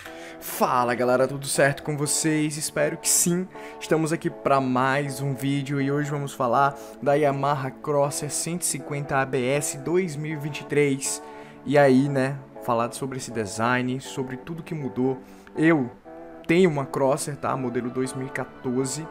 Fala galera, tudo certo com vocês? Espero que sim. Estamos aqui para mais um vídeo e hoje vamos falar da Yamaha Crosser 150 ABS 2023. E aí, né, falar sobre esse design, sobre tudo que mudou. Eu tenho uma Crosser, tá? Modelo 2014,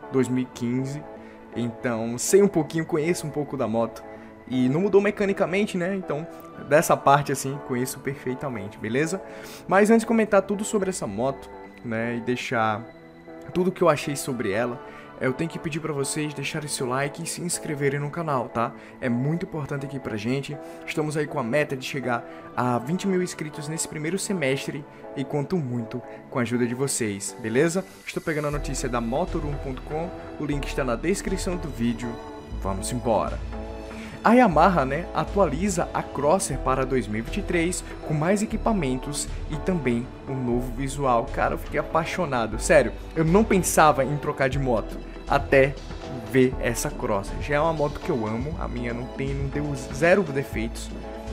2015. Então, sei um pouquinho, conheço um pouco da moto. E não mudou mecanicamente, né? Então, dessa parte assim, conheço perfeitamente, beleza? Mas antes de comentar tudo sobre essa moto, né, e deixar tudo que eu achei sobre ela, eu tenho que pedir pra vocês deixarem seu like e se inscreverem no canal, tá? É muito importante aqui pra gente. Estamos aí com a meta de chegar a 20 mil inscritos nesse primeiro semestre e conto muito com a ajuda de vocês, beleza? Estou pegando a notícia da Motor1.com, o link está na descrição do vídeo. Vamos embora! A Yamaha, né, atualiza a Crosser para 2023 com mais equipamentos e também um novo visual. Cara, eu fiquei apaixonado. Sério, eu não pensava em trocar de moto até ver essa Crosser. Já é uma moto que eu amo, a minha não deu zero defeitos.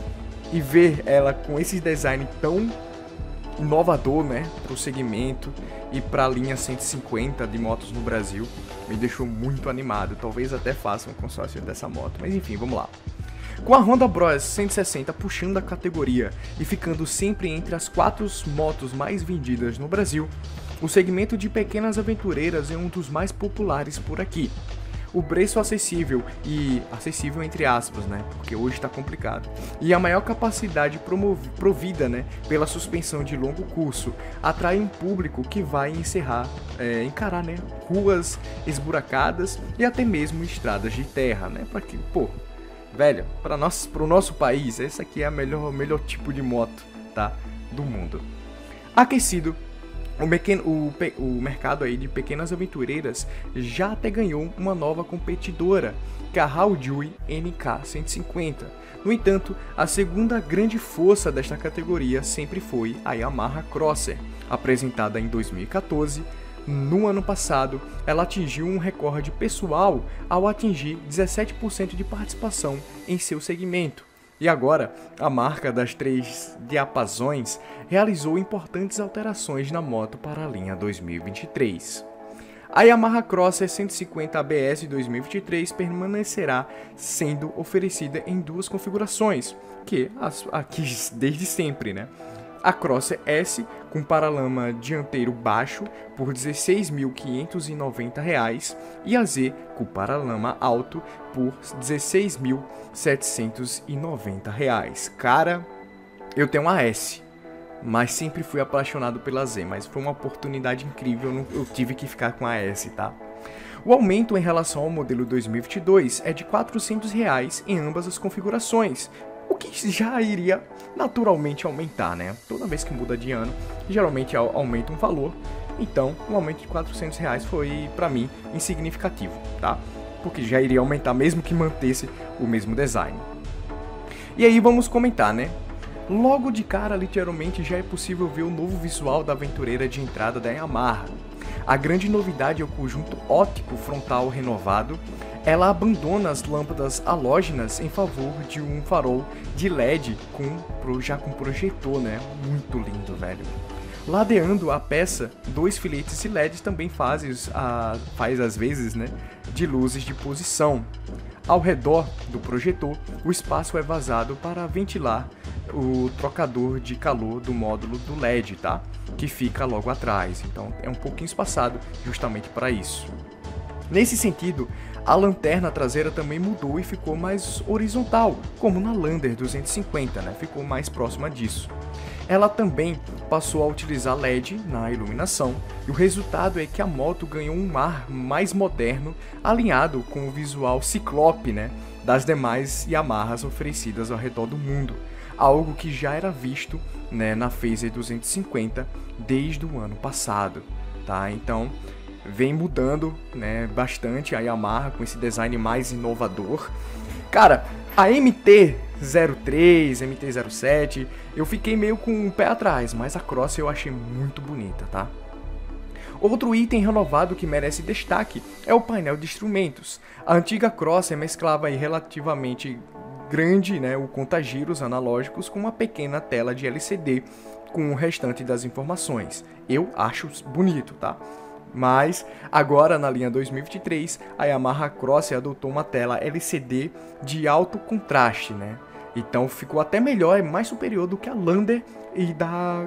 E ver ela com esse design tão inovador, né, para o segmento e para a linha 150 de motos no Brasil, me deixou muito animado. Talvez até faça um consórcio dessa moto, mas enfim, vamos lá. Com a Honda Bros 160 puxando a categoria e ficando sempre entre as 4 motos mais vendidas no Brasil, o segmento de pequenas aventureiras é um dos mais populares por aqui. O preço acessível entre aspas, né, porque hoje está complicado, e a maior capacidade provida, né, pela suspensão de longo curso atrai um público que vai encarar, né, ruas esburacadas e até mesmo estradas de terra, né, para que, pô, velho, para o nosso país, essa aqui é o melhor tipo de moto, tá, do mundo. Aquecido. O mercado aí de pequenas aventureiras já até ganhou uma nova competidora, que é a Haujoy NK150. No entanto, a segunda grande força desta categoria sempre foi a Yamaha Crosser. Apresentada em 2014, no ano passado, ela atingiu um recorde pessoal ao atingir 17% de participação em seu segmento. E agora, a marca das 3 diapasões realizou importantes alterações na moto para a linha 2023. A Yamaha Crosser 150 ABS 2023 permanecerá sendo oferecida em 2 configurações, que aqui desde sempre, né? A Crosser S com paralama dianteiro baixo por R$ 16.590 e a Z com paralama alto por R$ 16.790. Cara, eu tenho uma S, mas sempre fui apaixonado pela Z, mas foi uma oportunidade incrível, eu tive que ficar com a S, tá? O aumento em relação ao modelo 2022 é de R$ 400 em ambas as configurações, o que já iria naturalmente aumentar, né? Toda vez que muda de ano, geralmente aumenta um valor, então um aumento de R$ 400 foi, pra mim, insignificativo, tá? Porque já iria aumentar mesmo que mantesse o mesmo design. E aí vamos comentar, né? Logo de cara, literalmente, já é possível ver o novo visual da aventureira de entrada da Yamaha. A grande novidade é o conjunto óptico frontal renovado. Ela abandona as lâmpadas halógenas em favor de um farol de LED já com projetor, né? Muito lindo, velho. Ladeando a peça, 2 filetes de LEDs também faz às vezes, né, de luzes de posição. Ao redor do projetor, o espaço é vazado para ventilar o trocador de calor do módulo do LED, tá? Que fica logo atrás, então é um pouquinho espaçado justamente para isso. Nesse sentido, a lanterna traseira também mudou e ficou mais horizontal, como na Lander 250, né? Ficou mais próxima disso. Ela também passou a utilizar LED na iluminação, e o resultado é que a moto ganhou um ar mais moderno, alinhado com o visual ciclope, né, das demais Yamahas oferecidas ao redor do mundo, algo que já era visto, né, na Phaser 250 desde o ano passado, tá? Então vem mudando, né, bastante a Yamaha com esse design mais inovador. Cara, a MT-03, MT-07, eu fiquei meio com o pé atrás, mas a Crosser eu achei muito bonita, tá? Outro item renovado que merece destaque é o painel de instrumentos. A antiga Crosser mesclava aí relativamente grande, né, o conta-giros analógicos com uma pequena tela de LCD com o restante das informações. Eu acho bonito, tá? Mas agora na linha 2023, a Yamaha Cross adotou uma tela LCD de alto contraste, né? Então ficou até melhor, é mais superior do que a Lander e da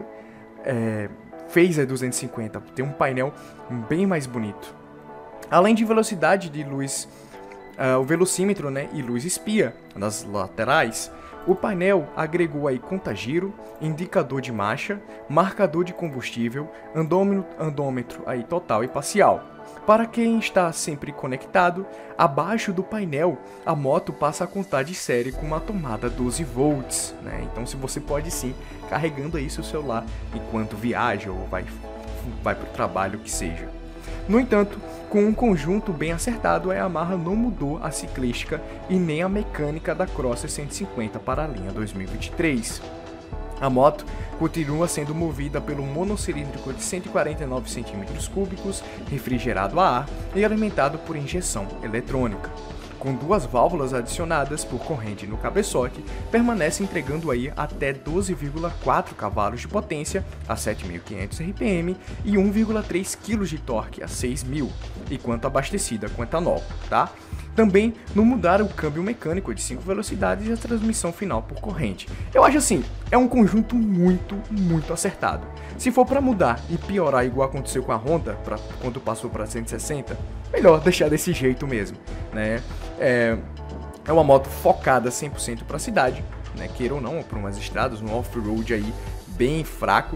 Phaser 250. Tem um painel bem mais bonito. Além de velocidade de luz, o velocímetro, né, e luz espia nas laterais, o painel agregou aí conta-giro, indicador de marcha, marcador de combustível, andômetro aí total e parcial. Para quem está sempre conectado, abaixo do painel, a moto passa a contar de série com uma tomada 12 volts, né? Então você pode sim, carregando aí seu celular enquanto viaja ou vai para o trabalho, que seja. No entanto, com um conjunto bem acertado, a Yamaha não mudou a ciclística e nem a mecânica da Crosser 150 para a linha 2023. A moto continua sendo movida pelo monocilíndrico de 149 cm3, refrigerado a ar e alimentado por injeção eletrônica. Com duas válvulas adicionadas por corrente no cabeçote, permanece entregando aí até 12,4 cavalos de potência a 7.500 RPM e 1,3 kg de torque a 6.000, enquanto abastecida com etanol, tá? Também não mudaram o câmbio mecânico de 5 velocidades e a transmissão final por corrente. Eu acho assim, é um conjunto muito acertado. Se for para mudar e piorar igual aconteceu com a Honda, quando passou para 160, melhor deixar desse jeito mesmo, né? É uma moto focada 100% para a cidade, né? Queira ou não, para umas estradas, um off-road aí bem fraco.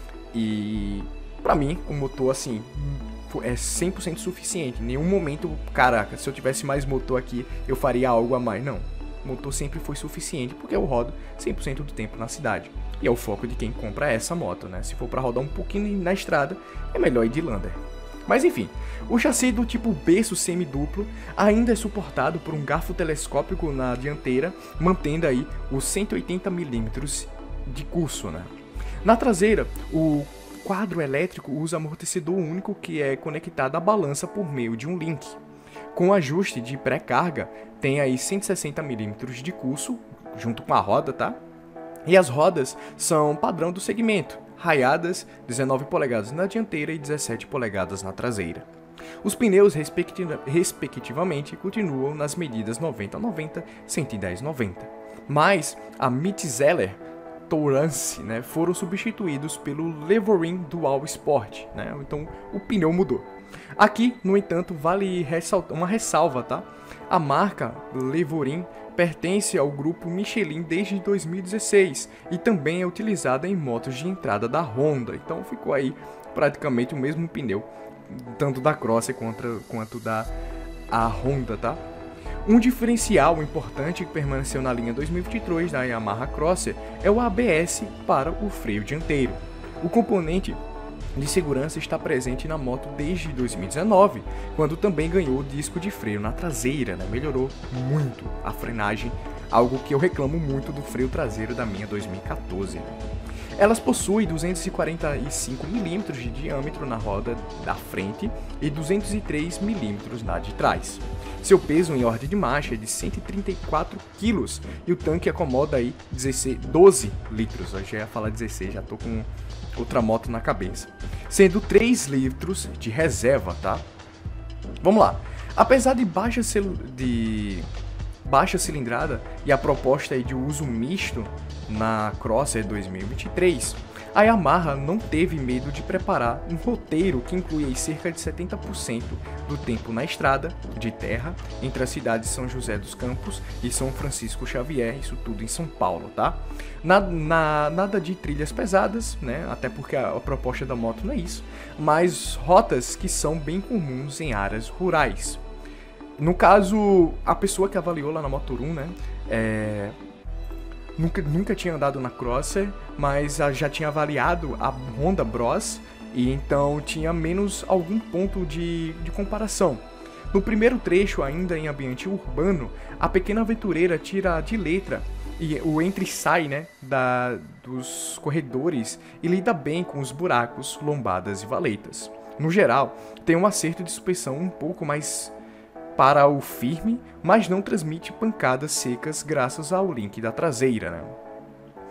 E para mim, o motor assim é 100% suficiente. Em nenhum momento, caraca, se eu tivesse mais motor aqui, eu faria algo a mais. Não. O motor sempre foi suficiente, porque eu rodo 100% do tempo na cidade. E é o foco de quem compra essa moto, né? Se for para rodar um pouquinho na estrada, é melhor ir de Lander. Mas enfim, o chassi do tipo berço semiduplo ainda é suportado por um garfo telescópico na dianteira, mantendo aí os 180 mm de curso, né? Na traseira, o quadro elétrico usa amortecedor único que é conectado à balança por meio de um link. Com ajuste de pré-carga, tem aí 160 mm de curso, junto com a roda, tá? E as rodas são padrão do segmento, raiadas, 19 polegadas na dianteira e 17 polegadas na traseira. Os pneus, respectivamente, continuam nas medidas 90/90, 110/90. Mas a Metzeler Tourance, né, foram substituídos pelo Levorin Dual Sport, né? Então o pneu mudou. Aqui, no entanto, vale uma ressalva, tá? A marca Levorin pertence ao grupo Michelin desde 2016 e também é utilizada em motos de entrada da Honda. Então ficou aí praticamente o mesmo pneu, tanto da Crosser quanto da Honda, tá? Um diferencial importante que permaneceu na linha 2023 da Yamaha Crosser é o ABS para o freio dianteiro. O componente de segurança está presente na moto desde 2019, quando também ganhou o disco de freio na traseira, né? Melhorou muito a frenagem, algo que eu reclamo muito do freio traseiro da minha 2014. Elas possuem 245 mm de diâmetro na roda da frente e 203 mm na de trás. Seu peso em ordem de marcha é de 134 kg e o tanque acomoda aí 12 litros. Eu já ia falar 16, já tô com outra moto na cabeça. Sendo 3 litros de reserva, tá? Vamos lá. Apesar de baixa cilindrada e a proposta aí de uso misto na Crosser 2023, a Yamaha não teve medo de preparar um roteiro que inclui aí cerca de 70% do tempo na estrada, de terra, entre as cidades São José dos Campos e São Francisco Xavier, isso tudo em São Paulo, tá? Nada de trilhas pesadas, né? Até porque a proposta da moto não é isso, mas rotas que são bem comuns em áreas rurais. No caso, a pessoa que avaliou lá na Motor1, né, nunca tinha andado na Crosser, mas já tinha avaliado a Honda Bros, e então tinha menos algum ponto de comparação. No primeiro trecho, ainda em ambiente urbano, a pequena aventureira tira de letra e o entra e sai, né, dos corredores e lida bem com os buracos, lombadas e valetas. No geral, tem um acerto de suspensão um pouco mais para o firme, mas não transmite pancadas secas graças ao link da traseira, né?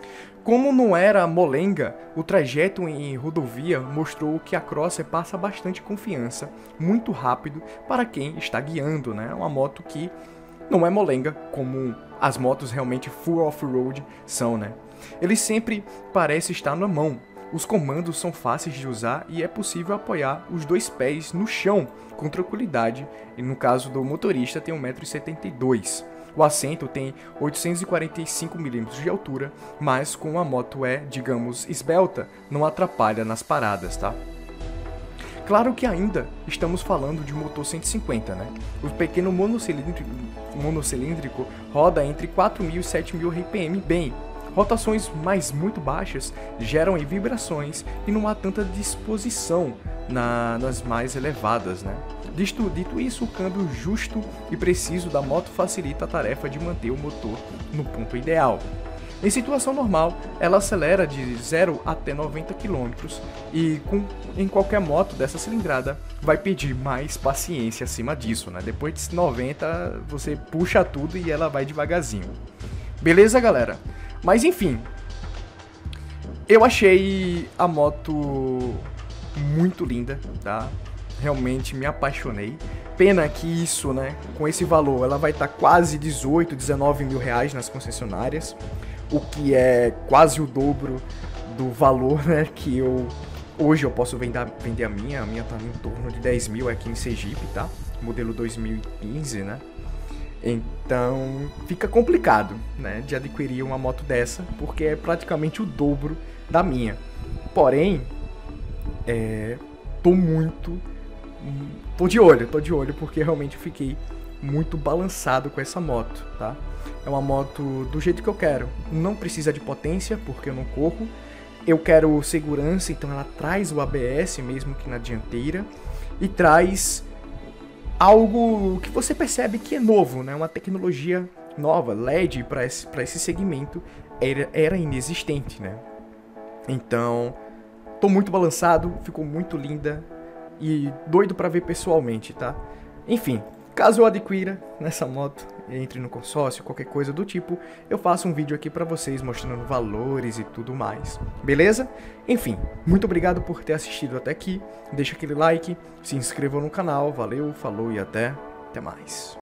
Como não era molenga, o trajeto em rodovia mostrou que a Crosser passa bastante confiança, muito rápido para quem está guiando, né? Uma moto que não é molenga, como as motos realmente full off-road são, né? Ele sempre parece estar na mão. Os comandos são fáceis de usar e é possível apoiar os dois pés no chão com tranquilidade, e no caso do motorista tem 1,72 m. O assento tem 845 mm de altura, mas como a moto é, digamos, esbelta, não atrapalha nas paradas, tá? Claro que ainda estamos falando de motor 150, né? O pequeno monocilíndrico roda entre 4.000 e 7.000 RPM bem. Rotações mais muito baixas geram vibrações e não há tanta disposição nas mais elevadas, né? Dito isso, o câmbio justo e preciso da moto facilita a tarefa de manter o motor no ponto ideal. Em situação normal, ela acelera de 0 até 90 km e em qualquer moto dessa cilindrada vai pedir mais paciência acima disso, né? Depois de 90 você puxa tudo e ela vai devagarzinho. Beleza, galera? Mas enfim, eu achei a moto muito linda, tá? Realmente me apaixonei. Pena que isso, né, com esse valor, ela vai estar quase 18, 19 mil reais nas concessionárias, o que é quase o dobro do valor, né, que hoje eu posso vender a minha tá em torno de 10 mil aqui em Sergipe, tá? Modelo 2015, né? Então fica complicado, né, de adquirir uma moto dessa, porque é praticamente o dobro da minha. Porém, tô de olho, porque realmente fiquei muito balançado com essa moto, tá? É uma moto do jeito que eu quero. Não precisa de potência, porque eu não corro. Eu quero segurança, então ela traz o ABS, mesmo que na dianteira. E traz algo que você percebe que é novo, né? Uma tecnologia nova, LED para esse segmento era inexistente, né? Então, tô muito balançado, ficou muito linda e doido para ver pessoalmente, tá? Enfim, caso eu adquira nessa moto, entre no consórcio, qualquer coisa do tipo, eu faço um vídeo aqui para vocês mostrando valores e tudo mais, beleza? Enfim, muito obrigado por ter assistido até aqui, deixa aquele like, se inscreva no canal, valeu, falou e até mais.